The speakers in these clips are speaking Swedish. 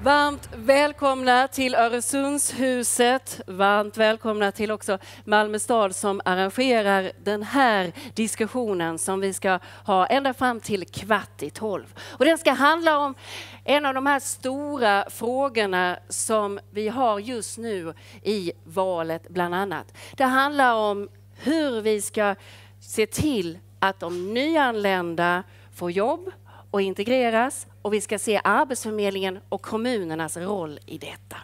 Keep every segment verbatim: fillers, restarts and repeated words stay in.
Varmt välkomna till Öresundshuset. Varmt välkomna till också Malmö stad som arrangerar den här diskussionen som vi ska ha ända fram till kvart i tolv. Och den ska handla om en av de här stora frågorna som vi har just nu i valet bland annat. Det handlar om hur vi ska se till att de nyanlända får jobb och integreras, och vi ska se Arbetsförmedlingen och kommunernas roll i detta.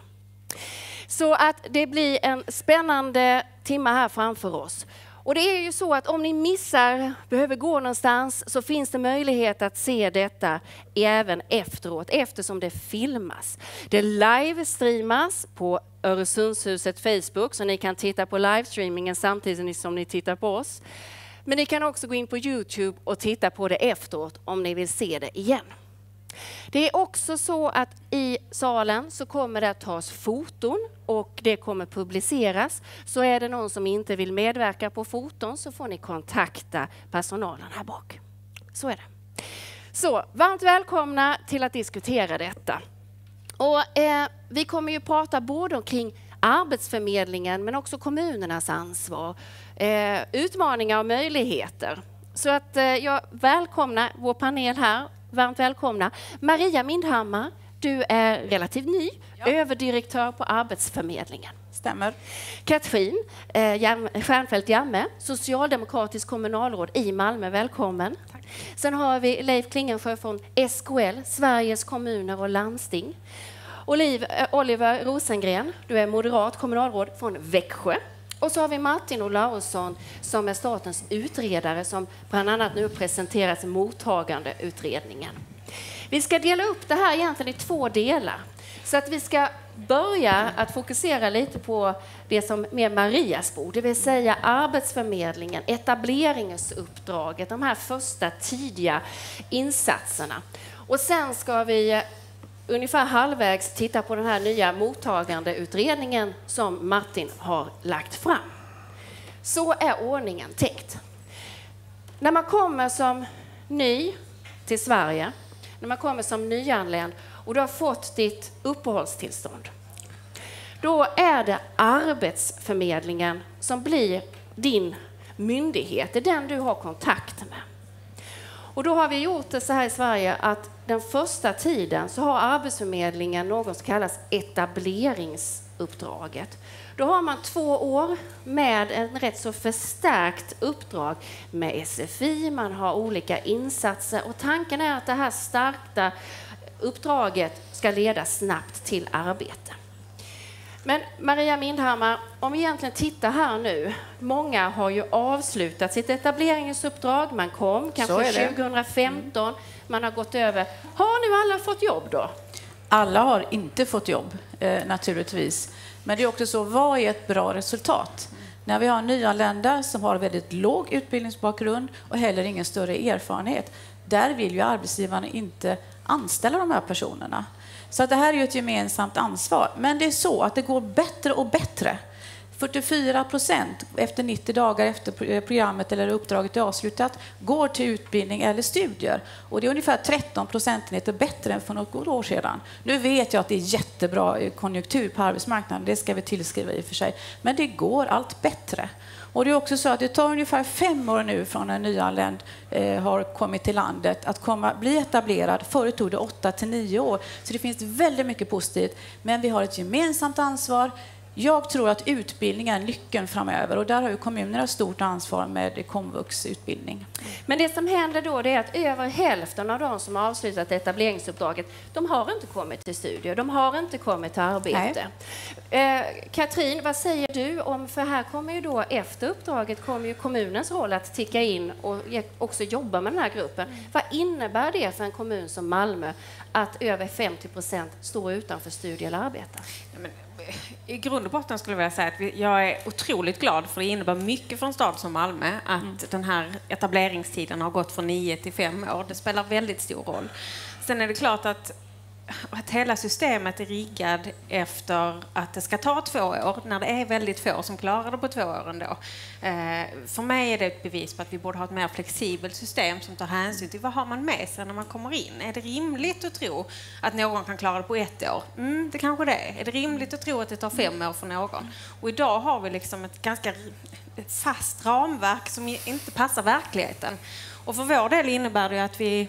Så att det blir en spännande timme här framför oss. Och det är ju så att om ni missar, behöver gå någonstans, så finns det möjlighet att se detta även efteråt, eftersom det filmas. Det livestreamas på Öresundshuset Facebook, så ni kan titta på livestreamingen samtidigt som ni tittar på oss. Men ni kan också gå in på YouTube och titta på det efteråt om ni vill se det igen. Det är också så att i salen så kommer det att tas foton och det kommer publiceras. Så är det någon som inte vill medverka på foton så får ni kontakta personalen här bak. Så är det. Så varmt välkomna till att diskutera detta. Och eh, vi kommer ju prata både kring Arbetsförmedlingen men också kommunernas ansvar, eh, utmaningar och möjligheter. Så att eh, jag välkomnar vår panel här. Varmt välkomna. Maria Mindhammar, du är relativt ny, ja. överdirektör på Arbetsförmedlingen. Stämmer. Katrin eh, Jam, Stjernfeldt Jamme, socialdemokratisk kommunalråd i Malmö, välkommen. Tack. Sen har vi Leif Klingensjö från S K L, Sveriges kommuner och landsting. Oliv, eh, Oliver Rosengren, du är moderat kommunalråd från Växjö. Och så har vi Martin Olausson som är statens utredare som bland annat nu presenteras mottagandeutredningen. Vi ska dela upp det här egentligen i två delar. Så att vi ska börja att fokusera lite på det som är Marias bord, det vill säga Arbetsförmedlingen, etableringsuppdraget, de här första tidiga insatserna. Och sen ska vi ungefär halvvägs titta på den här nya mottagandeutredningen som Martin har lagt fram. Så är ordningen tänkt. När man kommer som ny till Sverige, när man kommer som nyanländ och du har fått ditt uppehållstillstånd, då är det Arbetsförmedlingen som blir din myndighet, det är den du har kontakt med. Och då har vi gjort det så här i Sverige att den första tiden så har Arbetsförmedlingen något som kallas etableringsuppdraget. Då har man två år med en rätt så förstärkt uppdrag med S F I, man har olika insatser och tanken är att det här starka uppdraget ska leda snabbt till arbete. Men Maria Mindhammar, om vi egentligen tittar här nu, många har ju avslutat sitt etableringsuppdrag, man kom kanske tjugo femton, mm. man har gått över. Har nu alla fått jobb då? Alla har inte fått jobb, eh, naturligtvis. Men det är också så, vad är ett bra resultat? Mm. När vi har nyanlända som har väldigt låg utbildningsbakgrund och heller ingen större erfarenhet, där vill ju arbetsgivarna inte anställa de här personerna. Så att det här är ju ett gemensamt ansvar. Men det är så att det går bättre och bättre. fyrtiofyra procent efter nittio dagar efter programmet eller uppdraget är avslutat går till utbildning eller studier. Och det är ungefär tretton procentenheter bättre än för något år sedan. Nu vet jag att det är jättebra konjunktur på arbetsmarknaden. Det ska vi tillskriva i och för sig. Men det går allt bättre. Och det är också så att det tar ungefär fem år nu från en nyanländ eh, har kommit till landet att komma, bli etablerad. Förut tog det åtta till nio år. Så det finns väldigt mycket positivt. Men vi har ett gemensamt ansvar. Jag tror att utbildning är nyckeln framöver och där har ju kommunerna stort ansvar med komvuxutbildning. Men det som händer då det är att över hälften av de som har avslutat etableringsuppdraget, de har inte kommit till studier, de har inte kommit till arbete. Eh, Katrin, vad säger du om, för här kommer ju då efter uppdraget kommer ju kommunens roll att ticka in och också jobba med den här gruppen. Mm. Vad innebär det för en kommun som Malmö att över femtio procent står utanför studie eller arbete? Ja, men i grund och botten skulle jag vilja säga att vi, jag är otroligt glad för det innebär mycket för en stad som Malmö att mm. den här etableringstiden har gått från nio till fem år. Det spelar väldigt stor roll. Sen är det klart att att hela systemet är riggad efter att det ska ta två år när det är väldigt få som klarar det på två år ändå. Eh, för mig är det ett bevis på att vi borde ha ett mer flexibelt system som tar hänsyn till vad har man med sig när man kommer in. Är det rimligt att tro att någon kan klara det på ett år? Mm, det kanske det är. Är det rimligt att tro att det tar fem år för någon? Och idag har vi liksom ett ganska fast ramverk som inte passar verkligheten. Och för vår del innebär det att vi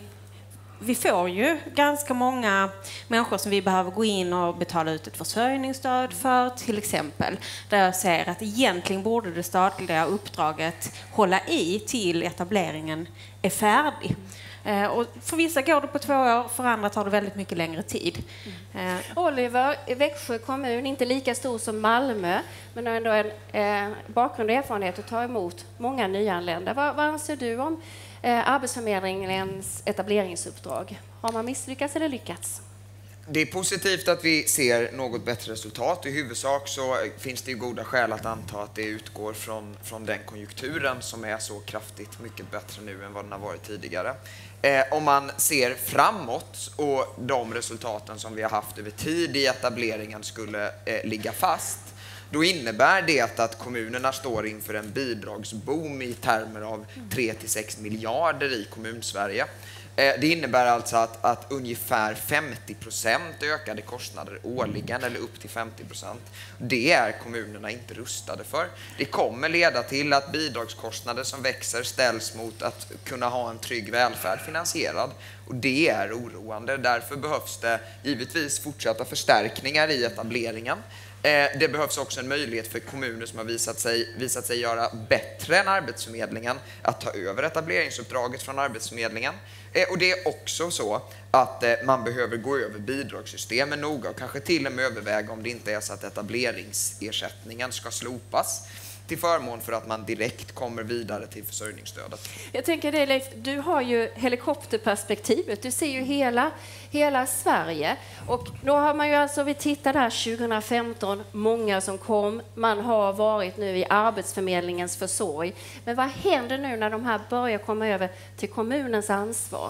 Vi får ju ganska många människor som vi behöver gå in och betala ut ett försörjningsstöd för, till exempel. Där jag säger att egentligen borde det statliga uppdraget hålla i till etableringen är färdig. Eh, och för vissa går det på två år, för andra tar det väldigt mycket längre tid. Mm. Eh. Oliver, Växjö kommun, inte lika stor som Malmö, men ändå en eh, bakgrund och erfarenhet att ta emot många nyanlända. Vad, vad anser du om eh, Arbetsförmedlingens etableringsuppdrag? Har man misslyckats eller lyckats? Det är positivt att vi ser något bättre resultat. I huvudsak så finns det ju goda skäl att anta att det utgår från, från den konjunkturen som är så kraftigt mycket bättre nu än vad den har varit tidigare. Eh, om man ser framåt och de resultaten som vi har haft över tid i etableringen skulle eh, ligga fast, då innebär det att kommunerna står inför en bidragsboom i termer av tre till sex miljarder i Kommunsverige. Det innebär alltså att, att ungefär femtio procent ökade kostnader årligen, eller upp till femtio procent. Det är kommunerna inte rustade för. Det kommer leda till att bidragskostnader som växer ställs mot att kunna ha en trygg välfärd finansierad. Och det är oroande. Därför behövs det givetvis fortsatta förstärkningar i etableringen. Det behövs också en möjlighet för kommuner som har visat sig, visat sig göra bättre än Arbetsförmedlingen att ta över etableringsuppdraget från Arbetsförmedlingen. Och det är också så att man behöver gå över bidragssystemen noga och kanske till och med överväga om det inte är så att etableringsersättningen ska slopas till förmån för att man direkt kommer vidare till försörjningsstödet. Jag tänker det, Leif, du har ju helikopterperspektivet. Du ser ju hela, hela Sverige. Och då har man ju alltså, vi tittar där tjugohundrafemton, många som kom. Man har varit nu i Arbetsförmedlingens försorg. Men vad händer nu när de här börjar komma över till kommunens ansvar?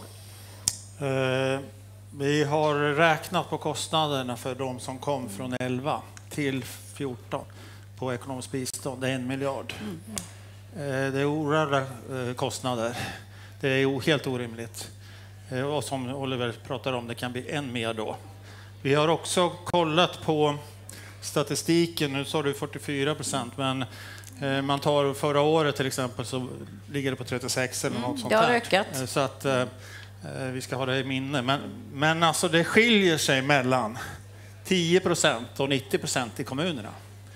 Uh, vi har räknat på kostnaderna för de som kom från elva till fjorton. På ekonomiskt bistånd, det är en miljard. Mm. Det är oerhörda kostnader. Det är helt orimligt. Och som Oliver pratar om, det kan bli än mer då. Vi har också kollat på statistiken, nu sa du fyrtiofyra procent, men man tar förra året till exempel så ligger det på trettiosex eller något mm, sånt där. Det har ökat. Så att vi ska ha det i minne. Men, men alltså det skiljer sig mellan tio procent och nittio procent i kommunerna.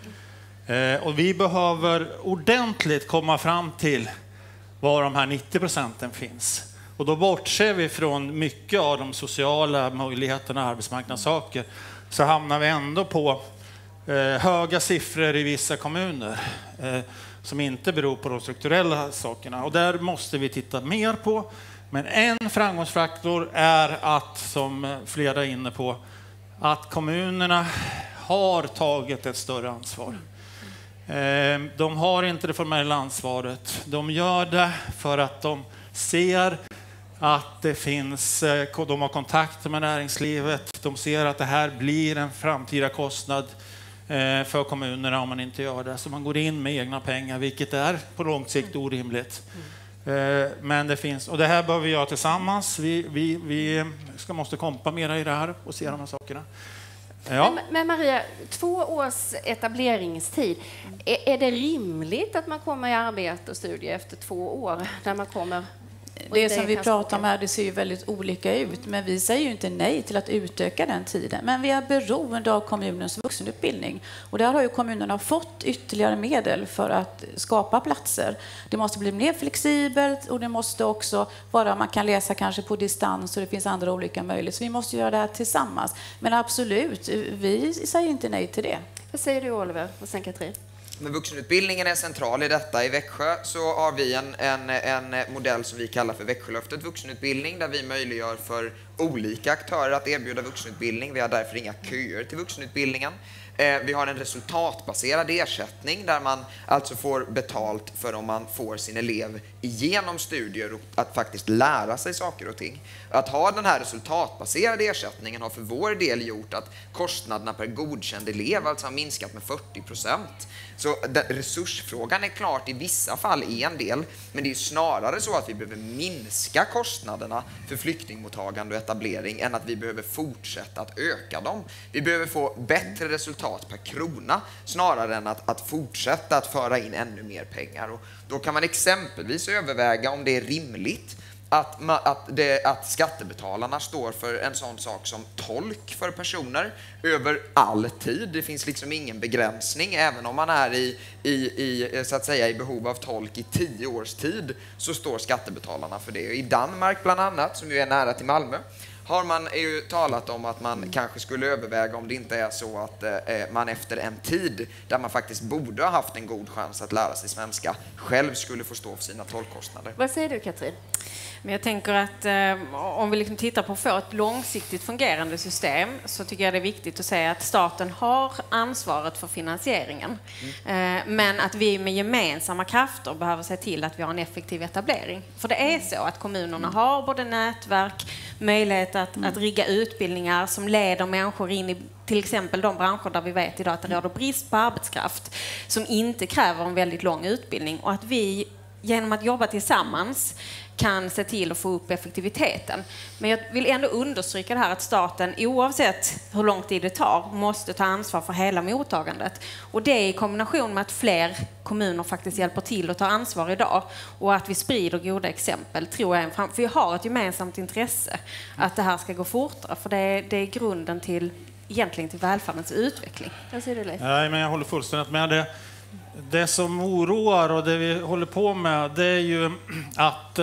Och vi behöver ordentligt komma fram till var de här nittio procenten finns. Och då bortser vi från mycket av de sociala möjligheterna, arbetsmarknadssaker, så hamnar vi ändå på eh, höga siffror i vissa kommuner eh, som inte beror på de strukturella sakerna. Och där måste vi titta mer på. Men en framgångsfaktor är att, som flera är inne på, att kommunerna har tagit ett större ansvar. De har inte det formella ansvaret. De gör det för att de ser att det finns, de har kontakter med näringslivet. De ser att det här blir en framtida kostnad för kommunerna om man inte gör det. Så man går in med egna pengar, vilket är på lång sikt orimligt. Men det finns, och det här behöver vi göra tillsammans. Vi, vi, vi ska, måste kompa mera i det här och se de här sakerna. Ja. Men, men Maria, två års etableringstid, är, är det rimligt att man kommer i arbete och studier efter två år när man kommer? Det som vi pratar om här, det ser ju väldigt olika ut, men vi säger ju inte nej till att utöka den tiden. Men vi är beroende av kommunens vuxenutbildning, och där har ju kommunerna fått ytterligare medel för att skapa platser. Det måste bli mer flexibelt, och det måste också vara, man kan läsa kanske på distans, och det finns andra olika möjligheter. Så vi måste göra det här tillsammans. Men absolut, vi säger inte nej till det. Vad säger du, Oliver, och sen Katrin? Men vuxenutbildningen är central i detta. I Växjö så har vi en, en, en modell som vi kallar för Växjölöftet vuxenutbildning, där vi möjliggör för olika aktörer att erbjuda vuxenutbildning. Vi har därför inga köer till vuxenutbildningen. Eh, vi har en resultatbaserad ersättning där man alltså får betalt för om man får sin elev igenom studier och att faktiskt lära sig saker och ting. Att ha den här resultatbaserade ersättningen har för vår del gjort att kostnaderna per godkänd elev alltså har minskat med fyrtio procent. Så resursfrågan är klart i vissa fall en del, men det är snarare så att vi behöver minska kostnaderna för flyktingmottagande och etablering än att vi behöver fortsätta att öka dem. Vi behöver få bättre resultat per krona snarare än att, att fortsätta att föra in ännu mer pengar. Och då kan man exempelvis överväga om det är rimligt Att, att, det, att skattebetalarna står för en sån sak som tolk för personer över all tid. Det finns liksom ingen begränsning. Även om man är i, i, i, så att säga, i behov av tolk i tio års tid så står skattebetalarna för det. I Danmark bland annat, som ju är nära till Malmö, har man ju talat om att man kanske skulle överväga om det inte är så att eh, man efter en tid där man faktiskt borde ha haft en god chans att lära sig svenska själv skulle få stå för sina tolkkostnader. Vad säger du, Katrin? Men jag tänker att eh, om vi liksom tittar på att få ett långsiktigt fungerande system så tycker jag det är viktigt att säga att staten har ansvaret för finansieringen. Mm. Eh, men att vi med gemensamma krafter behöver se till att vi har en effektiv etablering. För det är så att kommunerna mm. har både nätverk, möjlighet att, mm. att rigga utbildningar som leder människor in i till exempel de branscher där vi vet idag att det råder brist på arbetskraft som inte kräver en väldigt lång utbildning, och att vi genom att jobba tillsammans kan se till att få upp effektiviteten. Men jag vill ändå understryka det här att staten, oavsett hur lång tid det tar, måste ta ansvar för hela mottagandet. Och det i kombination med att fler kommuner faktiskt hjälper till att ta ansvar idag och att vi sprider goda exempel, tror jag är en fram- för vi har ett gemensamt intresse att det här ska gå fortare, för det är, det är grunden till egentligen till välfärdens utveckling. Vad säger du, Leif? Nej, men jag håller fullständigt med det. Det som oroar och det vi håller på med, det är ju att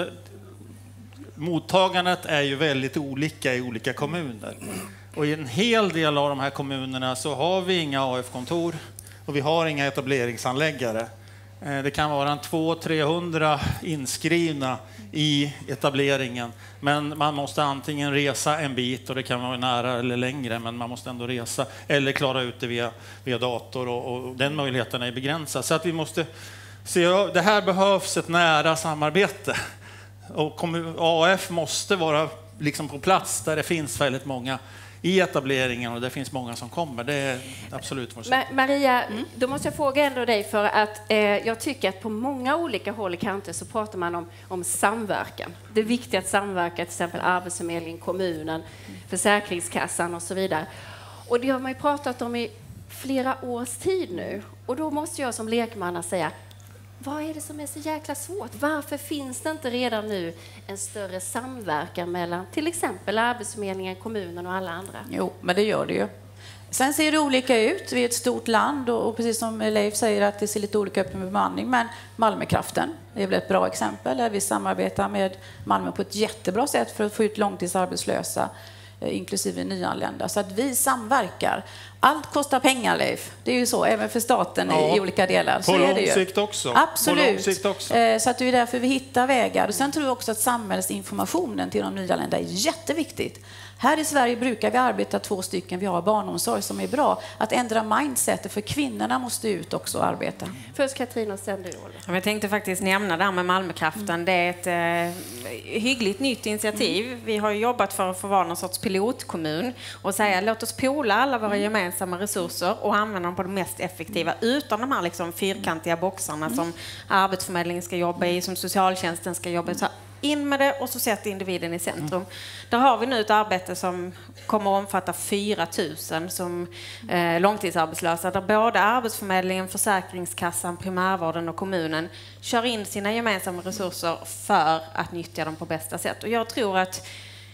mottagandet är ju väldigt olika i olika kommuner. Och i en hel del av de här kommunerna så har vi inga A F-kontor och vi har inga etableringsanläggare. Det kan vara en tvåhundra till trehundra inskrivna i etableringen, men man måste antingen resa en bit, och det kan vara nära eller längre, men man måste ändå resa eller klara ut det via, via dator, och, och den möjligheten är begränsad. Så att vi måste se, det här behövs ett nära samarbete, och A F måste vara liksom på plats där det finns väldigt många i etableringen, och det finns många som kommer. Det är absolut vår sak. Ma- Maria, mm. då måste jag fråga ändå dig, för att eh, jag tycker att på många olika håll i kanter så pratar man om, om samverkan. Det är viktigt att samverka, till exempel Arbetsförmedlingen, kommunen, Försäkringskassan och så vidare. Och det har man ju pratat om i flera års tid nu. Och då måste jag som lekman säga, vad är det som är så jäkla svårt? Varför finns det inte redan nu en större samverkan mellan till exempel Arbetsförmedlingen, kommunen och alla andra? Jo, men det gör det ju. Sen ser det olika ut. Vi är ett stort land, och, och precis som Leif säger att det ser lite olika ut med bemanning. Men Malmökraften är väl ett bra exempel där vi samarbetar med Malmö på ett jättebra sätt för att få ut långtidsarbetslösa, inklusive nyanlända. Så att vi samverkar. Allt kostar pengar, Leif. Det är ju så, även för staten ja, i, i olika delar. Så på är lång det ju. sikt också. Absolut. På lång sikt också. Så att det är därför vi hittar vägar. Och sen tror jag också att samhällsinformationen till de nyanlända är jätteviktigt. Här i Sverige brukar vi arbeta två stycken. Vi har barnomsorg som är bra. Att ändra mindsetet, för kvinnorna måste ut också och arbeta. Först Katrin och sen du, Oliver. Jag tänkte faktiskt nämna det här med Malmökraften. Mm. Det är ett eh, hyggligt nytt initiativ. Mm. Vi har jobbat för att få vara någon sorts pilotkommun och säga låt oss pola alla våra gemensamma resurser och använda dem på det mest effektiva, utan de här liksom fyrkantiga boxarna mm. som Arbetsförmedlingen ska jobba i, som socialtjänsten ska jobba i. Så in med det och så sätter individen i centrum. Mm. Där har vi nu ett arbete som kommer att omfatta fyra tusen som eh, långtidsarbetslösa, där både Arbetsförmedlingen, Försäkringskassan, primärvården och kommunen kör in sina gemensamma resurser för att nyttja dem på bästa sätt. Och jag tror att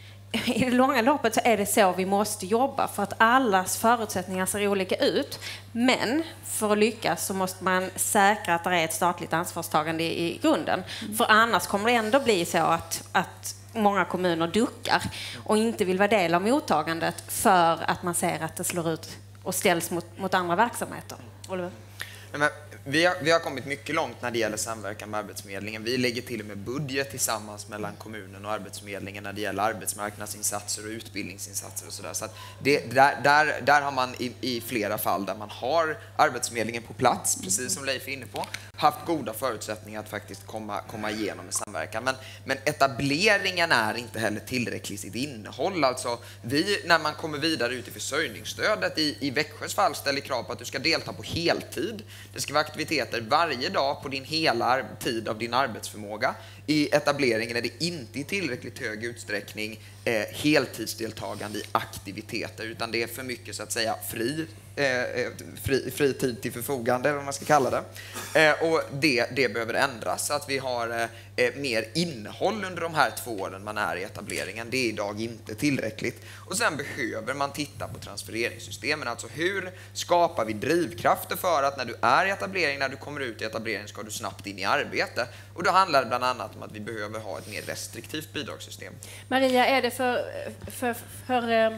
i det långa loppet så är det så vi måste jobba, för att allas förutsättningar ser olika ut. Men för att lyckas så måste man säkra att det är ett statligt ansvarstagande i, i grunden. Mm. För annars kommer det ändå bli så att, att många kommuner duckar och inte vill vara del av mottagandet för att man ser att det slår ut och ställs mot, mot andra verksamheter. Oliver? Men Vi har, vi har kommit mycket långt när det gäller samverkan med Arbetsförmedlingen. Vi lägger till och med budget tillsammans mellan kommunen och Arbetsförmedlingen när det gäller arbetsmarknadsinsatser och utbildningsinsatser och sådär. Så att det, där, där, där har man i, i flera fall där man har Arbetsförmedlingen på plats, precis som Leif är inne på, haft goda förutsättningar att faktiskt komma, komma igenom med samverkan. Men, men etableringen är inte heller tillräckligt sitt innehåll. Alltså, vi, när man kommer vidare ut i försörjningsstödet, i, i Växjös fall ställer krav på att du ska delta på heltid. Det ska vara aktiviteter varje dag på din hela tid av din arbetsförmåga. I etableringen är det inte i tillräckligt hög utsträckning eh, heltidsdeltagande i aktiviteter, utan det är för mycket så att säga fri, eh, fri, fri tid till förfogande, eller vad man ska kalla det. Eh, och det, det behöver ändras så att vi har eh, mer innehåll under de här två åren man är i etableringen. Det är idag inte tillräckligt. Och sen behöver man titta på transfereringssystemen. Alltså hur skapar vi drivkrafter för att när du är i etablering, när du kommer ut i etablering ska du snabbt in i arbete. Och då handlar det bland annat om att vi behöver ha ett mer restriktivt bidragssystem. Maria, är det för, för, för eh,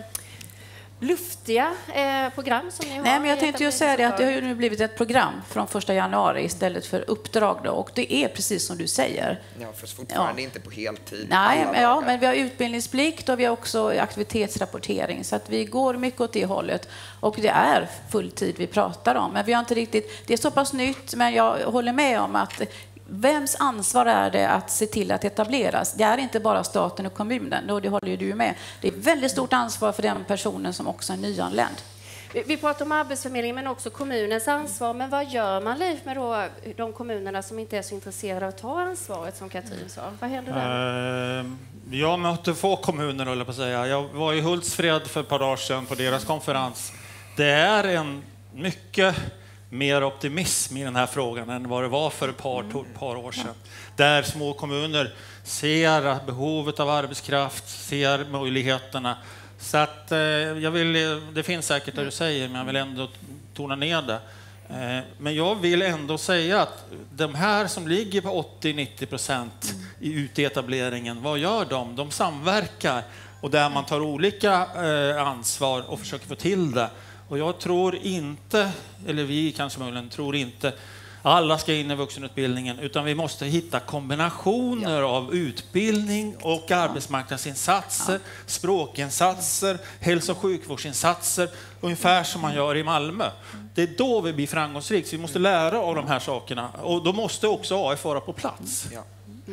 luftiga eh, program som ni har? Nej, men jag tänkte ju säga det att det har ju nu blivit ett program från första januari istället för uppdrag då, och det är precis som du säger. Ja, för fortfarande ja. inte på heltid. Nej, men, ja, men vi har utbildningsplikt och vi har också aktivitetsrapportering, så att vi går mycket åt det hållet, och det är fulltid vi pratar om. Men vi har inte riktigt, det är så pass nytt, men jag håller med om att vems ansvar är det att se till att etableras? Det är inte bara staten och kommunen, och det håller ju du med. Det är väldigt stort ansvar för den personen som också är nyanländ. Vi pratar om Arbetsförmedlingen men också kommunens ansvar. Men vad gör man, Leif, med då de kommunerna som inte är så intresserade av att ta ansvaret, som Katrin sa? Vad händer där? Uh, jag mötte få kommuner, håller på att säga. Jag var i Hultsfred för ett par dagar sedan på deras konferens. Det är en mycket mer optimism i den här frågan än vad det var för ett par, to, par år sedan. Där små kommuner ser behovet av arbetskraft, ser möjligheterna. Så att, eh, jag vill, det finns säkert det du säger, men jag vill ändå tona ner det. Eh, men jag vill ändå säga att de här som ligger på åttio till nittio procent i utetableringen, vad gör de? De samverkar, och där man tar olika eh, ansvar och försöker få till det. Och jag tror inte, eller vi kanske möjligen tror inte, alla ska in i vuxenutbildningen, utan vi måste hitta kombinationer ja. av utbildning och arbetsmarknadsinsatser, ja. språkinsatser, hälso- och sjukvårdsinsatser, ungefär som man gör i Malmö. Det är då vi blir framgångsrika, så vi måste lära av de här sakerna, och då måste också A F vara på plats. Ja.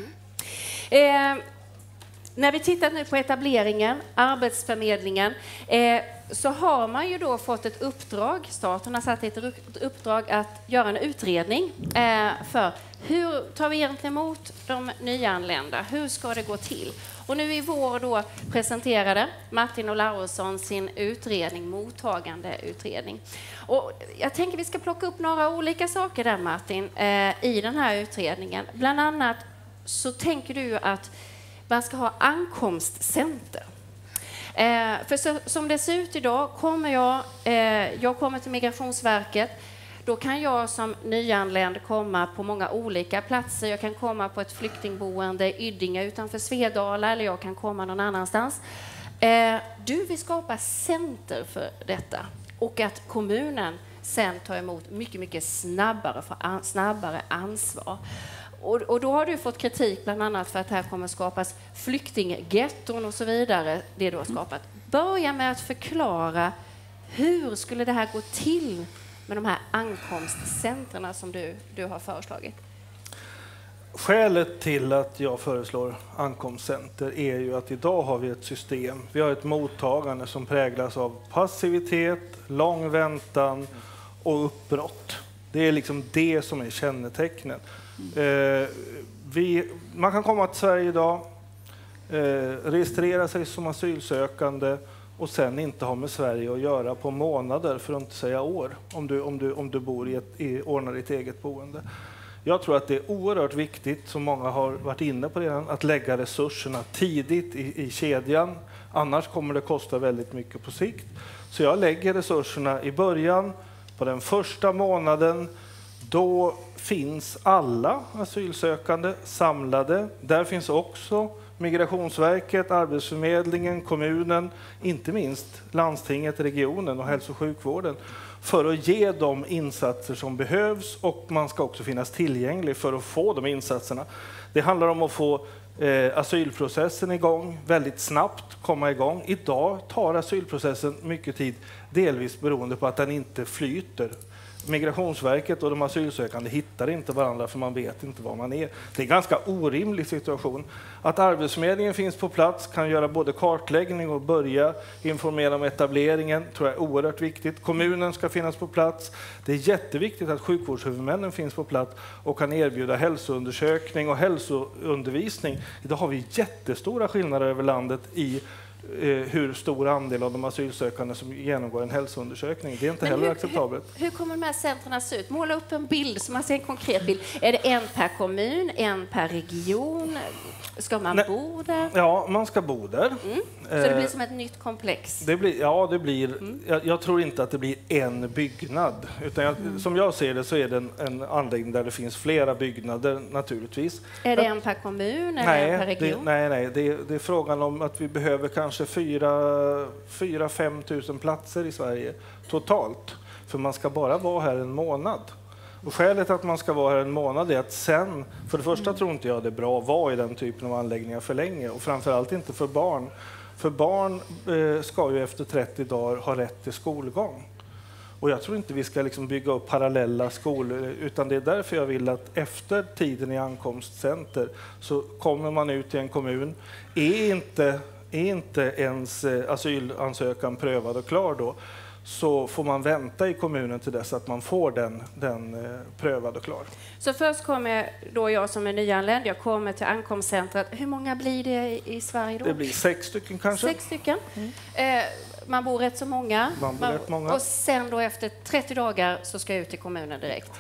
Mm. Eh, när vi tittar nu på etableringen, Arbetsförmedlingen, eh, så har man ju då fått ett uppdrag, staten har satt ett uppdrag att göra en utredning eh, för hur tar vi egentligen emot de nyanlända, hur ska det gå till? Och nu i vår då presenterade Martin Olausson sin utredning, mottagandeutredning. Och jag tänker vi ska plocka upp några olika saker där, Martin, eh, i den här utredningen. Bland annat så tänker du att man ska ha ankomstcenter. Eh, för så, som det ser ut idag, kommer jag, eh, jag kommer till Migrationsverket, då kan jag som nyanländ komma på många olika platser. Jag kan komma på ett flyktingboende i Ydinge utanför Svedala, eller jag kan komma någon annanstans. Eh, du vill skapa center för detta, och att kommunen sen tar emot mycket, mycket snabbare, för an, snabbare ansvar. Och, och då har du fått kritik bland annat för att här kommer skapas flyktinggetton och så vidare, det du har skapat. Börja med att förklara hur skulle det här gå till med de här ankomstcentrarna som du, du har föreslagit? Skälet till att jag föreslår ankomstcenter är ju att idag har vi ett system. Vi har ett mottagande som präglas av passivitet, lång väntan och uppbrott. Det är liksom det som är kännetecknen. Eh, vi, man kan komma till Sverige idag, eh, registrera sig som asylsökande och sen inte ha med Sverige att göra på månader, för att inte säga år, om du, om du, om du bor i ett, i, ordnar ditt eget boende. Jag tror att det är oerhört viktigt, som många har varit inne på redan, att lägga resurserna tidigt i, i kedjan. Annars kommer det kosta väldigt mycket på sikt. Så jag lägger resurserna i början, på den första månaden. Då finns alla asylsökande samlade. Där finns också Migrationsverket, Arbetsförmedlingen, kommunen, inte minst landstinget, regionen och hälso- och sjukvården för att ge de insatser som behövs, och man ska också finnas tillgänglig för att få de insatserna. Det handlar om att få eh, asylprocessen igång väldigt snabbt, komma igång. Idag tar asylprocessen mycket tid, delvis beroende på att den inte flyter. Migrationsverket och de asylsökande hittar inte varandra för man vet inte var man är. Det är en ganska orimlig situation. Att Arbetsförmedlingen finns på plats, kan göra både kartläggning och börja informera om etableringen, tror jag är oerhört viktigt. Kommunen ska finnas på plats. Det är jätteviktigt att sjukvårdshuvudmännen finns på plats och kan erbjuda hälsoundersökning och hälsoundervisning. Idag har vi jättestora skillnader över landet i hur stor andel av de asylsökande som genomgår en hälsoundersökning. Det är inte Men heller hur, acceptabelt. Hur, hur kommer de här centrarna se ut? Måla upp en bild så man ser en konkret bild. Är det en per kommun, en per region? Ska man Nej. bo där? Ja, man ska bo där. Mm. Så det blir som ett nytt komplex? Det blir, ja, det blir, Mm. jag, jag tror inte att det blir en byggnad. Utan jag, Mm. som jag ser det så är det en, en anläggning där det finns flera byggnader naturligtvis. Är det en per kommun eller Nej, en per det, region? nej, nej. Det, det är frågan om att vi behöver kanske fyra fem tusen platser i Sverige totalt. För man ska bara vara här en månad. Och skälet att man ska vara här en månad är att sen, för det första tror inte jag det är bra att vara i den typen av anläggningar för länge, och framförallt inte för barn. För barn eh, ska ju efter trettio dagar ha rätt till skolgång. Och jag tror inte vi ska liksom bygga upp parallella skolor, utan det är därför jag vill att efter tiden i ankomstcenter så kommer man ut i en kommun. Är inte, är inte ens asylansökan prövad och klar då, så får man vänta i kommunen till dess att man får den, den eh, prövad och klar. Så först kommer då jag som är nyanländ, jag kommer till ankomstcentret. Hur många blir det i, i Sverige då? Det blir sex stycken kanske. Sex stycken. Mm. Eh, man bor rätt så många. Man bor rätt många. Och sen då efter trettio dagar så ska jag ut till kommunen direkt.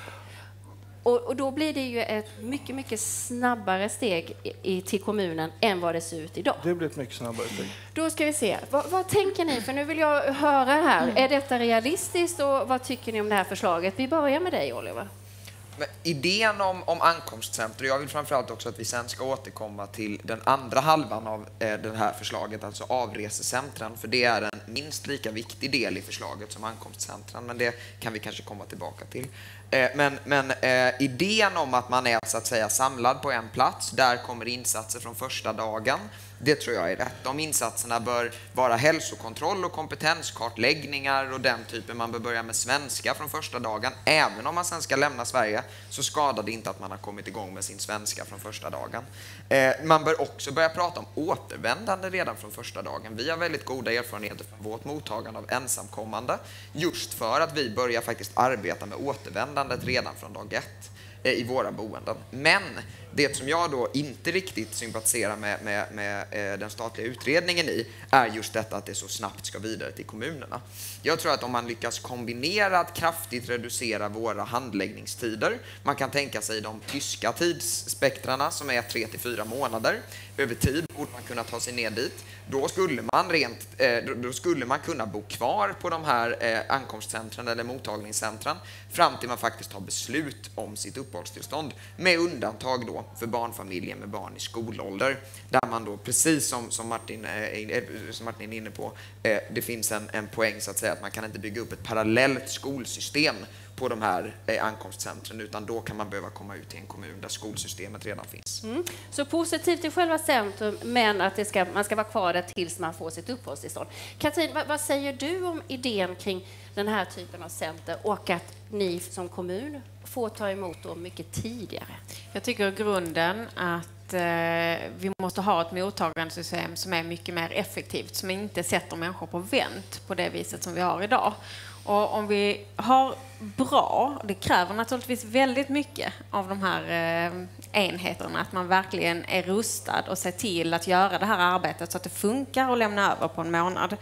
Och, och då blir det ju ett mycket, mycket snabbare steg i, i, till kommunen än vad det ser ut idag. Det blir ett mycket snabbare steg. Då ska vi se. Vad, vad tänker ni? För nu vill jag höra här. Mm. Är detta realistiskt och vad tycker ni om det här förslaget? Vi börjar med dig, Oliver. Men idén om, om ankomstcenter, jag vill framförallt också att vi sen ska återkomma till den andra halvan av eh, det här förslaget, alltså avresecentren, för det är en minst lika viktig del i förslaget som ankomstcentren, men det kan vi kanske komma tillbaka till. Eh, men men eh, idén om att man är så att säga samlad på en plats, där kommer insatser från första dagen, det tror jag är rätt. De insatserna bör vara hälsokontroll och kompetenskartläggningar och den typen. Man bör börja med svenska från första dagen. Även om man sen ska lämna Sverige så skadar det inte att man har kommit igång med sin svenska från första dagen. Eh, man bör också börja prata om återvändande redan från första dagen. Vi har väldigt goda erfarenheter från vårt mottagande av ensamkommande, just för att vi börjar faktiskt arbeta med återvändandet redan från dag ett i våra boenden. Men det som jag då inte riktigt sympatiserar med, med, med eh, den statliga utredningen i är just detta att det så snabbt ska vidare till kommunerna. Jag tror att om man lyckas kombinera att kraftigt reducera våra handläggningstider, man kan tänka sig de tyska tidsspektrarna som är tre till fyra månader, över tid borde man kunna ta sig ner dit. Då skulle man, rent, eh, då skulle man kunna bo kvar på de här eh, ankomstcentren eller mottagningscentren fram till man faktiskt har beslut om sitt uppehållstillstånd, med undantag då för barnfamiljer med barn i skolålder, där man då, precis som, som, Martin, eh, som Martin är inne på, eh, det finns en, en poäng så att säga att man kan inte bygga upp ett parallellt skolsystem på de här eh, ankomstcentren, utan då kan man behöva komma ut till en kommun där skolsystemet redan finns. Mm. Så positivt till själva centrum, men att det ska, man ska vara kvar där tills man får sitt uppehållstillstånd. Katrin, vad, vad säger du om idén kring den här typen av center och att ni som kommun får ta emot dem mycket tidigare? Jag tycker i grunden att eh, vi måste ha ett mottagandesystem som är mycket mer effektivt, som inte sätter människor på vänt på det viset som vi har idag. Och om vi har bra, det kräver naturligtvis väldigt mycket av de här eh, enheterna, att man verkligen är rustad och ser till att göra det här arbetet så att det funkar och lämna över på en månad.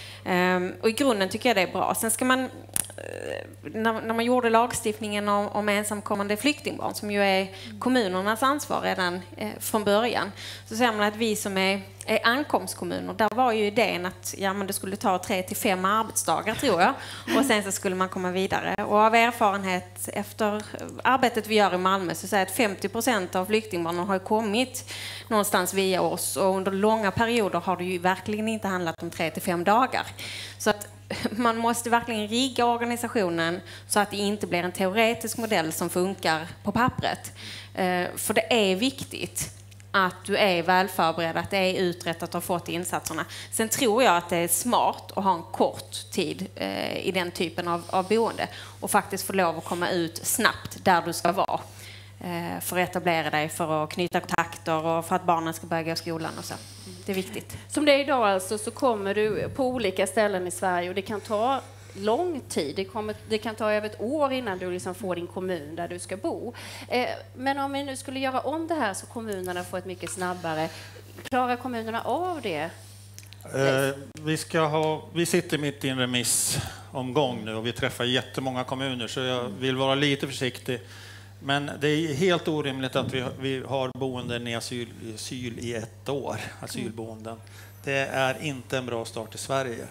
Um, och i grunden tycker jag det är bra. Sen ska man, uh, när, när man gjorde lagstiftningen om, om ensamkommande flyktingbarn, som ju är kommunernas ansvar redan uh, från början, så säger man att vi som är är ankomstkommuner. Där var ju idén att ja, men det skulle ta tre till fem arbetsdagar tror jag. Och sen så skulle man komma vidare. Och av erfarenhet efter arbetet vi gör i Malmö så säger att femtio procent av flyktingbarnen har kommit någonstans via oss. Och under långa perioder har det ju verkligen inte handlat om tre till fem dagar. Så att man måste verkligen rigga organisationen så att det inte blir en teoretisk modell som funkar på pappret. För det är viktigt att du är väl förberedd, att det är utrett att du har fått insatserna. Sen tror jag att det är smart att ha en kort tid eh, i den typen av, av boende och faktiskt få lov att komma ut snabbt där du ska vara. Eh, för att etablera dig, för att knyta kontakter och för att barnen ska börja gå i skolan och så. Det är viktigt. Som det är idag alltså så kommer du på olika ställen i Sverige och det kan ta lång tid. Det, kommer, det kan ta över ett år innan du liksom får din kommun där du ska bo. Eh, men om vi nu skulle göra om det här så kommunerna får ett mycket snabbare. Klarar kommunerna av det? Eh, vi, ska ha, vi sitter mitt i en remissomgång nu och vi träffar jättemånga kommuner så jag vill vara lite försiktig. Men det är helt orimligt att vi, vi har boenden i asyl, asyl i ett år, asylboenden. Det är inte en bra start i Sverige.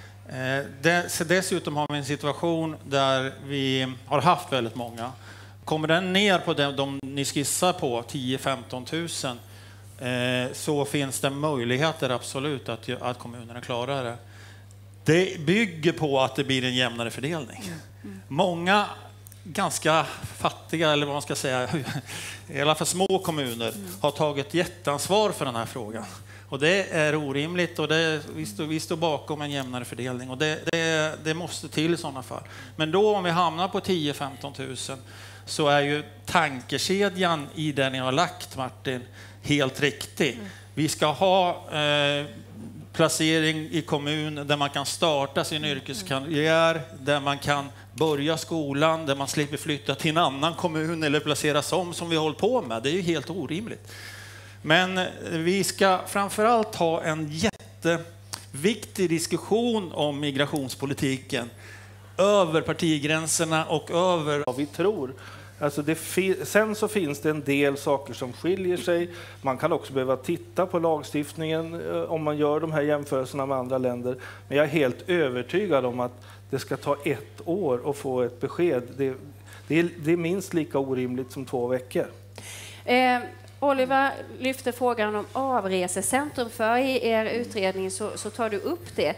Dessutom har vi en situation där vi har haft väldigt många. Kommer den ner på de, de ni skissar på, tio till femton tusen, eh, så finns det möjligheter absolut att, att kommunerna klarar det. Det bygger på att det blir en jämnare fördelning. Många ganska fattiga, eller vad man ska säga, i alla fall små kommuner, har tagit jätteansvar för den här frågan. Och det är orimligt och det, vi, står, vi står bakom en jämnare fördelning och det, det, det måste till i sådana fall. Men då om vi hamnar på tio till femton tusen så är ju tankekedjan i det ni har lagt, Martin, helt riktig. Mm. Vi ska ha eh, placering i kommun där man kan starta sin yrkeskarriär, där man kan börja skolan, där man slipper flytta till en annan kommun eller placeras om som vi håller på med. Det är ju helt orimligt. Men vi ska framförallt ha en jätteviktig diskussion om migrationspolitiken över partigränserna och över... Ja, vi tror. Alltså det sen så finns det en del saker som skiljer sig. Man kan också behöva titta på lagstiftningen om man gör de här jämförelserna med andra länder. Men jag är helt övertygad om att det ska ta ett år att få ett besked. Det, det, är, det är minst lika orimligt som två veckor. Eh. Oliver lyfter frågan om avresecentrum. För i er utredning så, så tar du upp det.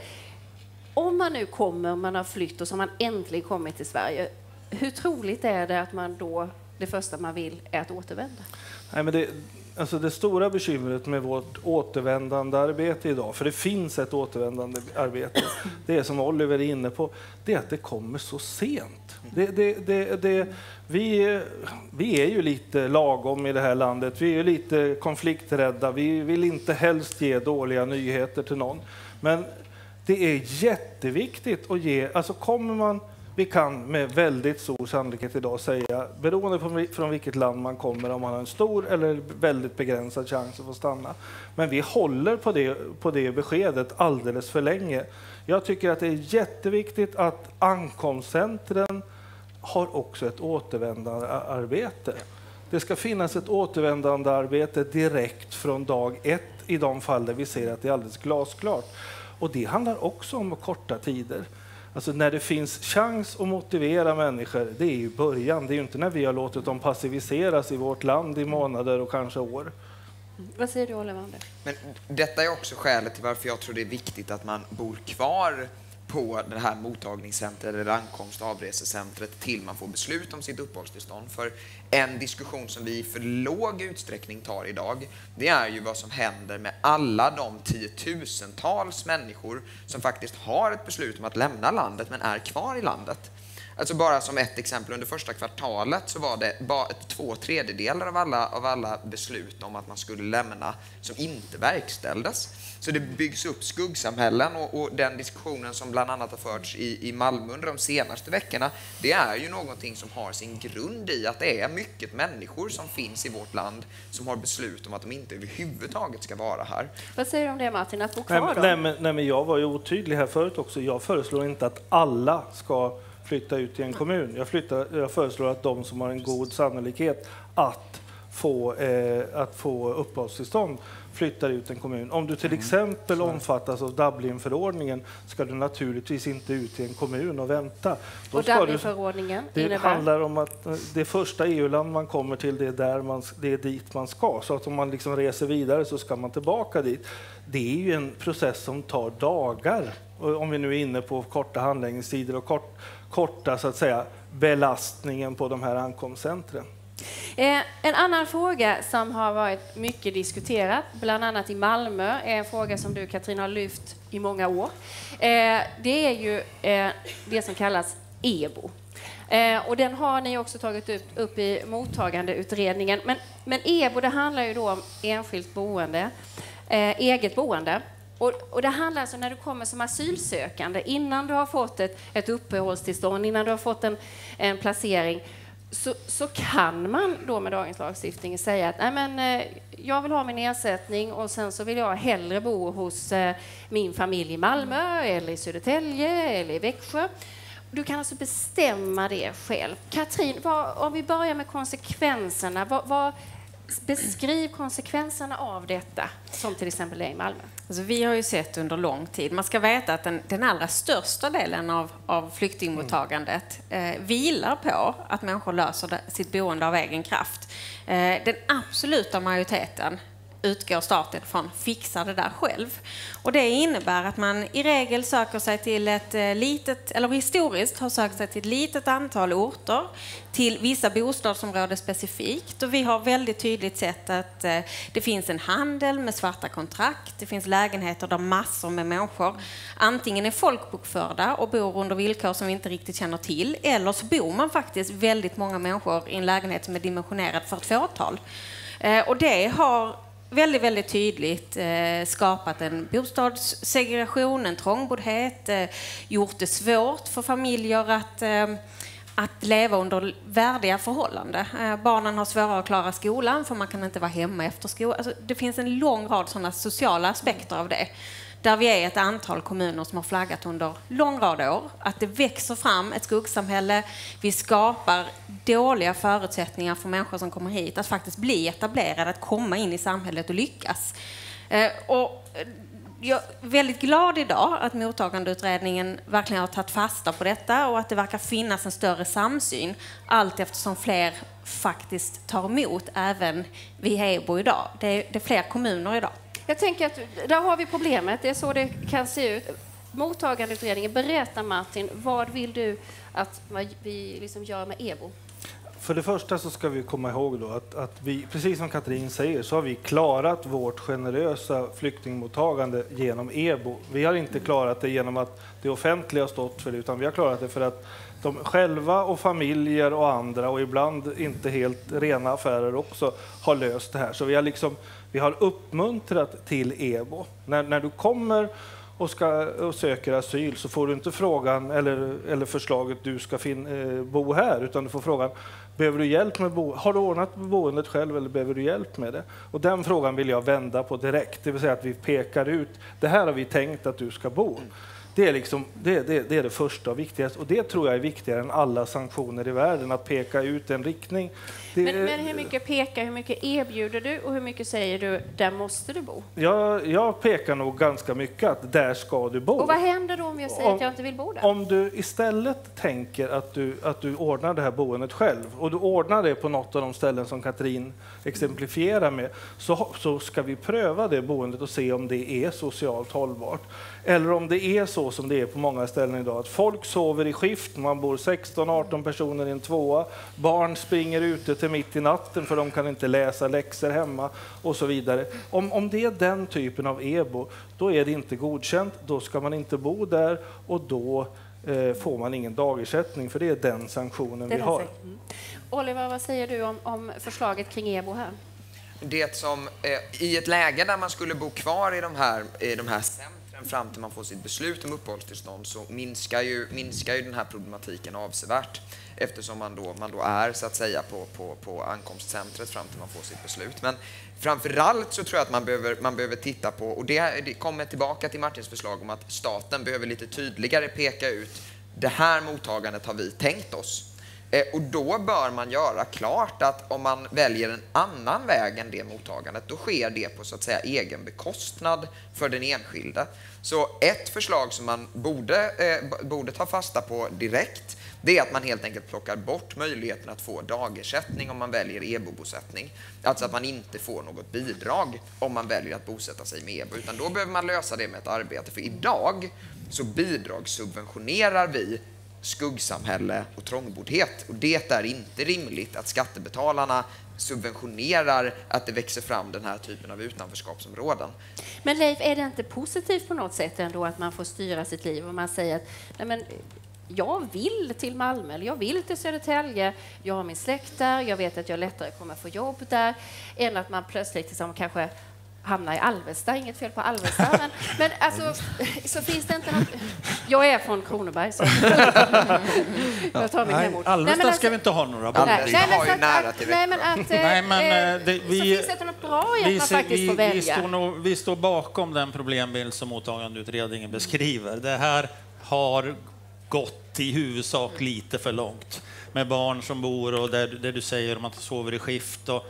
Om man nu kommer, man har flytt och så har man äntligen kommit till Sverige. Hur troligt är det att man då, det första man vill är att återvända? Nej, men det, alltså det stora bekymret med vårt återvändande arbete idag, för det finns ett återvändande arbete, det är som Oliver är inne på, det är att det kommer så sent. Det, det, det, det, vi, vi är ju lite lagom i det här landet, vi är ju lite konflikträdda, vi vill inte helst ge dåliga nyheter till någon. Men det är jätteviktigt att ge, alltså kommer man, vi kan med väldigt stor sannolikhet idag säga, beroende på från vilket land man kommer, om man har en stor eller väldigt begränsad chans att få stanna. Men vi håller på det, på det beskedet alldeles för länge. Jag tycker att det är jätteviktigt att ankomstcentren har också ett återvändande arbete. Det ska finnas ett återvändande arbete direkt från dag ett i de fall där vi ser att det är alldeles glasklart. Och det handlar också om korta tider. Alltså när det finns chans att motivera människor, det är ju början. Det är ju inte när vi har låtit dem passiviseras i vårt land i månader och kanske år. Vad säger du, Oliver? Men detta är också skälet till varför jag tror det är viktigt att man bor kvar på det här mottagningscentret eller ankomst- och avresecentret till man får beslut om sitt uppehållstillstånd. För en diskussion som vi i för låg utsträckning tar idag, det är ju vad som händer med alla de tiotusentals människor som faktiskt har ett beslut om att lämna landet men är kvar i landet. Alltså bara som ett exempel, under första kvartalet så var det bara två tredjedelar av alla, av alla beslut om att man skulle lämna som inte verkställdes. Så det byggs upp skuggsamhällen och, och den diskussionen som bland annat har förts i, i Malmö under de senaste veckorna, det är ju någonting som har sin grund i att det är mycket människor som finns i vårt land som har beslut om att de inte överhuvudtaget ska vara här. Vad säger du om det, Martin, att bo kvar nej, då? Nej men, nej, men jag var ju otydlig här förut också. Jag föreslår inte att alla ska flytta ut i en kommun. Jag, flyttar, jag föreslår att de som har en god sannolikhet att få, eh, att få uppehållstillstånd flyttar ut en kommun. Om du till exempel mm. omfattas av Dublinförordningen ska du naturligtvis inte ut i en kommun och vänta. Då och Dublinförordningen du, det innebär? handlar om att det första E U-land man kommer till, det är, där man, det är dit man ska. Så att om man liksom reser vidare så ska man tillbaka dit. Det är ju en process som tar dagar. Och om vi nu är inne på korta handläggningstider och kort, korta så att säga, belastningen på de här ankomstcentren. Eh, en annan fråga som har varit mycket diskuterat, bland annat i Malmö, är en fråga som du, Katrin, har lyft i många år. Eh, det är ju eh, det som kallas E B O. Eh, och den har ni också tagit upp, upp i mottagandeutredningen. Men, men E B O, det handlar ju då om enskilt boende, eh, eget boende. Och, och det handlar alltså när du kommer som asylsökande, innan du har fått ett, ett uppehållstillstånd, innan du har fått en, en placering, Så, så kan man då med dagens lagstiftning säga att nej men, eh, jag vill ha min ersättning och sen så vill jag hellre bo hos eh, min familj i Malmö eller i Södertälje eller i Växjö. Du kan alltså bestämma det själv. Katrin, vad, om vi börjar med konsekvenserna, vad, vad, beskriv konsekvenserna av detta, som till exempel är i Malmö. Alltså, vi har ju sett under lång tid. Man ska veta att den, den allra största delen av, av flyktingmottagandet eh, vilar på att människor löser det, sitt boende av egen kraft. Eh, den absoluta majoriteten utgår staten från fixar det där själv. Och det innebär att man i regel söker sig till ett litet, eller historiskt har sökt sig till ett litet antal orter, till vissa bostadsområden specifikt. Och vi har väldigt tydligt sett att det finns en handel med svarta kontrakt. Det finns lägenheter där massor med människor antingen är folkbokförda och bor under villkor som vi inte riktigt känner till, eller så bor man faktiskt väldigt många människor i en lägenhet som är dimensionerad för ett fåtal. Och det har väldigt, väldigt tydligt eh, skapat en bostadssegregation, en trångboddhet, eh, gjort det svårt för familjer att, eh, att leva under värdiga förhållanden. Eh, barnen har svårare att klara skolan för man kan inte vara hemma efter skolan. Alltså, det finns en lång rad sådana sociala aspekter av det. Där vi är ett antal kommuner som har flaggat under lång rad år. Att det växer fram ett skuggsamhälle. Vi skapar dåliga förutsättningar för människor som kommer hit att faktiskt bli etablerade, att komma in i samhället och lyckas. Eh, och jag är väldigt glad idag att mottagandeutredningen verkligen har tagit fasta på detta och att det verkar finnas en större samsyn allt eftersom fler faktiskt tar emot även vid E B O idag. Det är, det är fler kommuner idag. Jag tänker att där har vi problemet. Det är så det kan se ut. Mottagandeutredningen, berätta Martin, vad vill du att vi liksom gör med E B O? För det första så ska vi komma ihåg då att, att vi, precis som Katrin säger, så har vi klarat vårt generösa flyktingmottagande genom E B O. Vi har inte klarat det genom att det offentliga har stått för det, utan vi har klarat det för att de själva och familjer och andra och ibland inte helt rena affärer också har löst det här. Så vi har liksom vi har uppmuntrat till E B O. När, när du kommer och, ska, och söker asyl så får du inte frågan eller, eller förslaget du ska fin, eh, bo här, utan du får frågan, behöver du hjälp med bo, har du ordnat boendet själv eller behöver du hjälp med det? Och den frågan vill jag vända på direkt, det vill säga att vi pekar ut, det här har vi tänkt att du ska bo. Det är, liksom, det, det, det är det första och viktigaste, och det tror jag är viktigare än alla sanktioner i världen, att peka ut en riktning. Det, men, men hur mycket pekar, hur mycket erbjuder du och hur mycket säger du, där måste du bo? Jag, jag pekar nog ganska mycket att där ska du bo. Och vad händer då om jag säger om, att jag inte vill bo där? Om du istället tänker att du, att du ordnar det här boendet själv och du ordnar det på något av de ställen som Katrin exemplifierar med, så, så ska vi pröva det boendet och se om det är socialt hållbart. Eller om det är så som det är på många ställen idag, att folk sover i skift, man bor sexton arton personer i en tvåa, barn springer ute till mitt i natten för de kan inte läsa läxor hemma och så vidare. Om, om det är den typen av E B O, då är det inte godkänt, då ska man inte bo där och då eh, får man ingen dagersättning, för det är den sanktionen det vi har. Mm. Oliver, vad säger du om, om förslaget kring E B O här? Det som eh, i ett läge där man skulle bo kvar i de här, i de här centren fram till man får sitt beslut om uppehållstillstånd, så minskar ju, minskar ju den här problematiken avsevärt, eftersom man då, man då är så att säga på, på, på ankomstcentret fram till man får sitt beslut. Men framförallt så tror jag att man behöver, man behöver titta på, och det, det kommer tillbaka till Martins förslag om att staten behöver lite tydligare peka ut, det här mottagandet har vi tänkt oss. Och då bör man göra klart att om man väljer en annan väg än det mottagandet, då sker det på så att säga egen bekostnad för den enskilda. Så ett förslag som man borde, eh, borde ta fasta på direkt, det är att man helt enkelt plockar bort möjligheten att få dagersättning om man väljer E B O-bosättning. Alltså att man inte får något bidrag om man väljer att bosätta sig med E B O, utan då behöver man lösa det med ett arbete. För idag så bidragssubventionerar vi skuggsamhälle och trångboddhet. Och det är inte rimligt att skattebetalarna subventionerar att det växer fram den här typen av utanförskapsområden. Men Leif, är det inte positivt på något sätt ändå att man får styra sitt liv och man säger att nej men, jag vill till Malmö, eller jag vill till Södertälje, jag har min släkt där, jag vet att jag lättare kommer få jobb där, än att man plötsligt liksom kanske hamnar i Alvesta, inget fel på Alvesta, men, men alltså, så finns det inte något... Jag är från Kronoberg, så jag tar min hemort. Alvesta nej, alltså, ska vi inte ha några bra. Nej, nej, har ju nära till nej, men att... Nej, men det, vi, så finns det inte något bra i att man faktiskt vi, får välja. Vi står, nog, vi står bakom den problembild som mottagandeutredningen beskriver. Det här har gått i huvudsak lite för långt med barn som bor och där, där du säger om att sover i skift. Och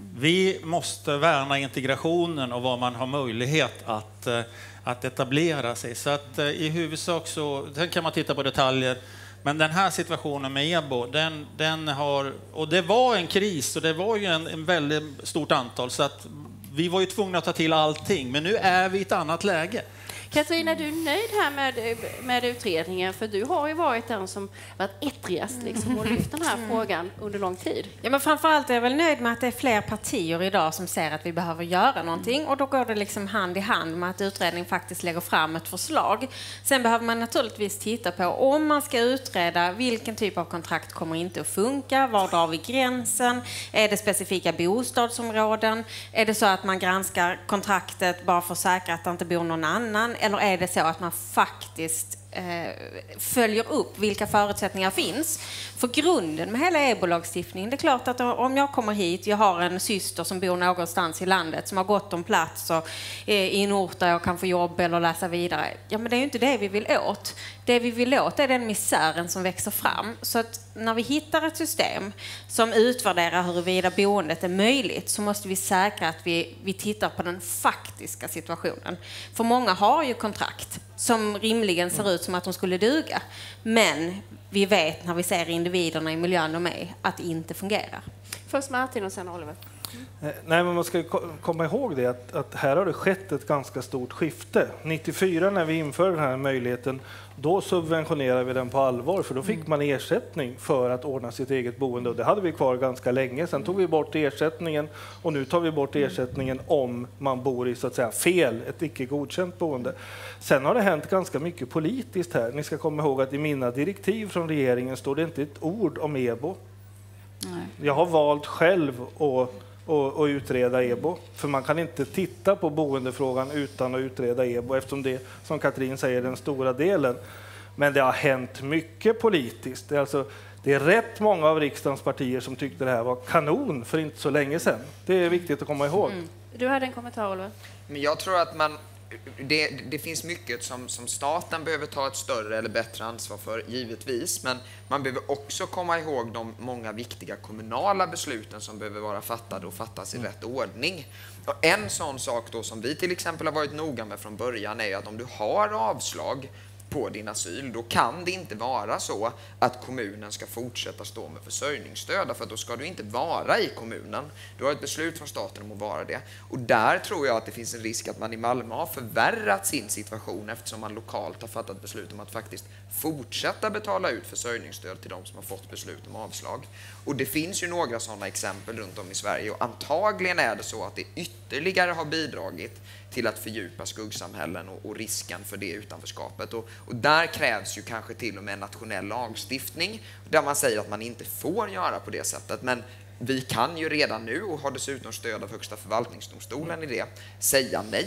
vi måste värna integrationen och vad man har möjlighet att, att etablera sig. Så att i huvudsak så, sen kan man titta på detaljer. Men den här situationen med E B O, den, den har, och det var en kris och det var ju en, en väldigt stort antal. Så att vi var ju tvungna att ta till allting, men nu är vi i ett annat läge. Katarina, är du nöjd här med, med utredningen? För du har ju varit den som varit ettrigast liksom, och lyft den här mm. frågan under lång tid. Ja, men framförallt är jag väl nöjd med att det är fler partier idag som ser att vi behöver göra någonting. Och då går det liksom hand i hand med att utredningen faktiskt lägger fram ett förslag. Sen behöver man naturligtvis titta på om man ska utreda vilken typ av kontrakt kommer inte att funka. Var drar vi gränsen? Är det specifika bostadsområden? Är det så att man granskar kontraktet bara för att säkra att det inte bor någon annan? Eller är det så att man faktiskt eh, följer upp vilka förutsättningar finns? För grunden med hela E B O-lagstiftningen, det är klart att om jag kommer hit, jag har en syster som bor någonstans i landet som har gått om plats och är i en ort där jag kan få jobb eller läsa vidare. Ja, men det är ju inte det vi vill åt. Det vi vill åt är den misären som växer fram. Så att när vi hittar ett system som utvärderar huruvida boendet är möjligt, så måste vi säkra att vi, vi tittar på den faktiska situationen. För många har ju kontrakt som rimligen ser ut som att de skulle duga. Men vi vet när vi ser individerna i miljön de är att det inte fungerar. Först Martin och sen Oliver. Nej, men man ska komma ihåg det att, att här har det skett ett ganska stort skifte. nittiofyra när vi införde den här möjligheten, då subventionerade vi den på allvar, för då fick man ersättning för att ordna sitt eget boende, och det hade vi kvar ganska länge. Sen tog vi bort ersättningen och nu tar vi bort ersättningen om man bor i så att säga fel, ett icke godkänt boende. Sen har det hänt ganska mycket politiskt här. Ni ska komma ihåg att i mina direktiv från regeringen står det inte ett ord om E B O. Nej. Jag har valt själv att Och, och utreda E B O. För man kan inte titta på boendefrågan utan att utreda E B O, eftersom det, som Katrin säger, den stora delen. Men det har hänt mycket politiskt. Det är, alltså, det är rätt många av riksdagens partier som tyckte det här var kanon för inte så länge sedan. Det är viktigt att komma ihåg. Mm. Du hade en kommentar, Oliver? Men jag tror att man... Det, det finns mycket som, som staten behöver ta ett större eller bättre ansvar för, givetvis. Men man behöver också komma ihåg de många viktiga kommunala besluten som behöver vara fattade och fattas i mm. rätt ordning. Och en sån sak då som vi till exempel har varit noga med från början är att om du har avslag på din asyl, då kan det inte vara så att kommunen ska fortsätta stå med försörjningsstöd, för då ska du inte vara i kommunen. Du har ett beslut från staten om att vara det. Och där tror jag att det finns en risk att man i Malmö har förvärrat sin situation, eftersom man lokalt har fattat beslut om att faktiskt fortsätta betala ut försörjningsstöd till de som har fått beslut om avslag. Och det finns ju några sådana exempel runt om i Sverige, och antagligen är det så att det ytterligare har bidragit till att fördjupa skuggsamhällen och, och risken för det utanförskapet. Och, och där krävs ju kanske till och med en nationell lagstiftning där man säger att man inte får göra på det sättet. Men vi kan ju redan nu, och har dessutom stöd av Högsta förvaltningsdomstolen i det, säga nej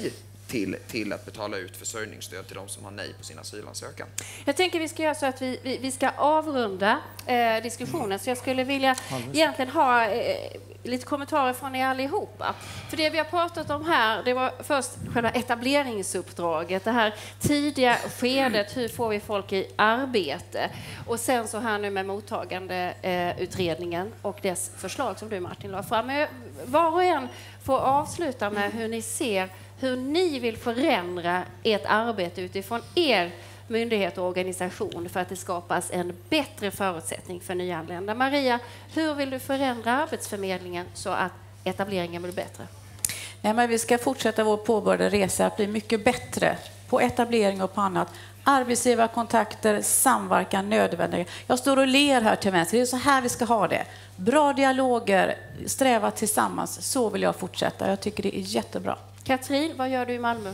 till, till att betala ut försörjningsstöd till de som har nej på sin asylansökan. Jag tänker vi ska göra så att vi, vi, vi ska avrunda eh, diskussionen, så jag skulle vilja egentligen ha eh, lite kommentarer från er allihopa. För det vi har pratat om här, det var först själva etableringsuppdraget, det här tidiga skedet, hur får vi folk i arbete? Och sen så här nu med mottagandeutredningen och dess förslag som du, Martin, la fram. Men var och en får avsluta med hur ni ser, hur ni vill förändra ert arbete utifrån er myndighet och organisation för att det skapas en bättre förutsättning för nyanlända. Maria, hur vill du förändra Arbetsförmedlingen så att etableringen blir bättre? Nej, men vi ska fortsätta vår påbörjade resa att bli mycket bättre på etablering och på annat. Arbetsgivarkontakter, samverkan, nödvändiga. Jag står och ler här till vänster. Det är så här vi ska ha det. Bra dialoger, sträva tillsammans. Så vill jag fortsätta. Jag tycker det är jättebra. Katrin, vad gör du i Malmö?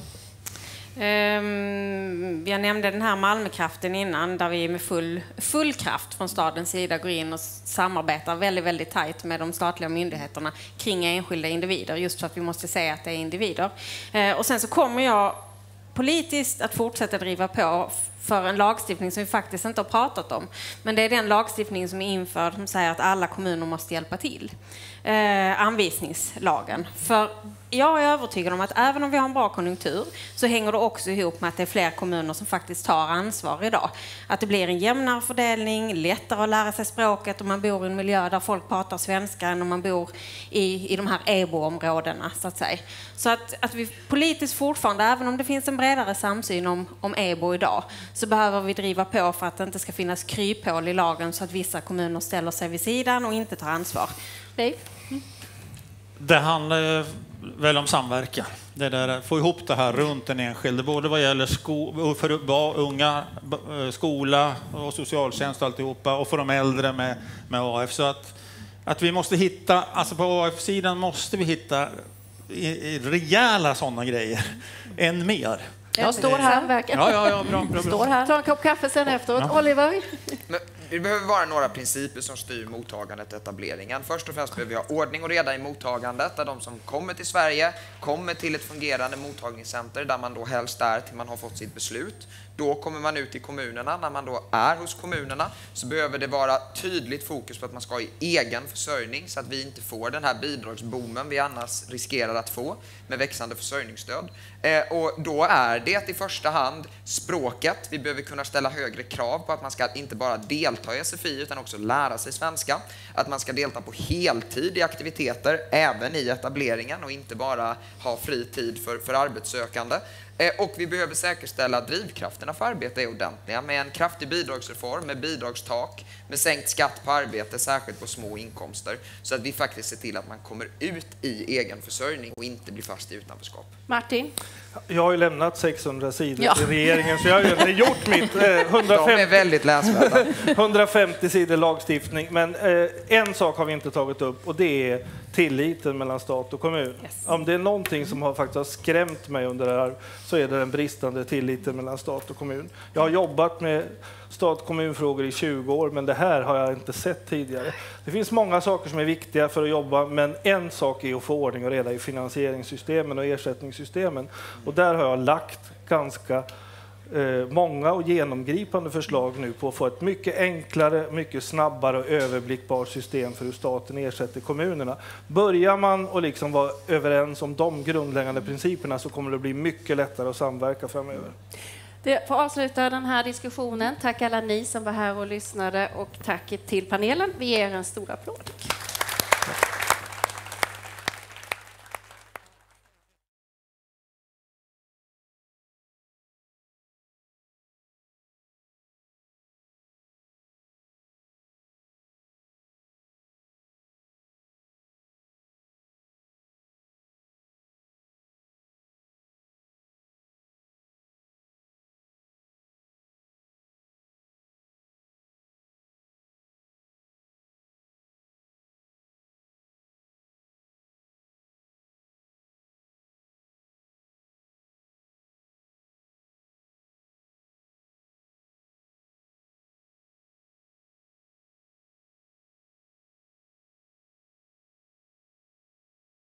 Um, jag nämnde den här Malmökraften innan, där vi med full, full kraft från stadens sida går in och samarbetar väldigt, väldigt tajt med de statliga myndigheterna kring enskilda individer, just för att vi måste säga att det är individer. Uh, och sen så kommer jag politiskt att fortsätta driva på för en lagstiftning som vi faktiskt inte har pratat om. Men det är den lagstiftning som är införd som säger att alla kommuner måste hjälpa till. Eh, anvisningslagen. För jag är övertygad om att även om vi har en bra konjunktur så hänger det också ihop med att det är fler kommuner som faktiskt tar ansvar idag. Att det blir en jämnare fördelning, lättare att lära sig språket om man bor i en miljö där folk pratar svenska än om man bor i, i de här E B O-områdena, så att säga. Så att, att vi politiskt fortfarande, även om det finns en bredare samsyn om, om E B O idag, så behöver vi driva på för att det inte ska finnas kryphål i lagen så att vissa kommuner ställer sig vid sidan och inte tar ansvar. Dave? Mm. Det handlar väl om samverkan. Det där, få ihop det här runt den enskilde, både vad gäller sko, för unga, skola och socialtjänst och alltihopa, och för de äldre med, med A F. Så att, att vi måste hitta, alltså på A F-sidan måste vi hitta rejäla sådana grejer, än mer. Jag står här. Ja, ja, ja, bra, bra, bra. Står här. Ta en kopp kaffe sen efteråt. Ja. Oliver? Men det behöver vara några principer som styr mottagandet och etableringen. Först och främst behöver vi ha ordning och reda i mottagandet, där de som kommer till Sverige kommer till ett fungerande mottagningscenter där man då helst är till man har fått sitt beslut. Då kommer man ut i kommunerna. När man då är hos kommunerna så behöver det vara tydligt fokus på att man ska ha egen försörjning, så att vi inte får den här bidragsboomen vi annars riskerar att få med växande försörjningsstöd. Eh, och då är det i första hand språket. Vi behöver kunna ställa högre krav på att man ska inte bara delta i S F I utan också lära sig svenska. Att man ska delta på heltid i aktiviteter, även i etableringen, och inte bara ha fri tid för, för arbetssökande. Och vi behöver säkerställa att drivkrafterna för arbete är ordentliga med en kraftig bidragsreform, med bidragstak, med sänkt skatt på arbete, särskilt på små inkomster, så att vi faktiskt ser till att man kommer ut i egen försörjning och inte blir fast i utanförskap. Martin? Jag har ju lämnat sexhundra sidor Ja. till regeringen, så jag har ju gjort mitt eh, hundrafemtio, De är väldigt läsvärda. hundrafemtio sidor lagstiftning. Men eh, en sak har vi inte tagit upp, och det är tilliten mellan stat och kommun. Yes. Om det är någonting som har faktiskt har skrämt mig under det här, så är det den bristande tilliten mellan stat och kommun. Jag har jobbat med stat- och kommunfrågor i tjugo år, men det här har jag inte sett tidigare. Det finns många saker som är viktiga för att jobba, men en sak är att få ordning och reda i finansieringssystemen och ersättningssystemen. Och där har jag lagt ganska eh, många och genomgripande förslag nu på att få ett mycket enklare, mycket snabbare och överblickbart system för hur staten ersätter kommunerna. Börjar man att liksom vara överens om de grundläggande principerna, så kommer det bli mycket lättare att samverka framöver. Det får avsluta den här diskussionen. Tack alla ni som var här och lyssnade, och tack till panelen. Vi ger en stor applåd.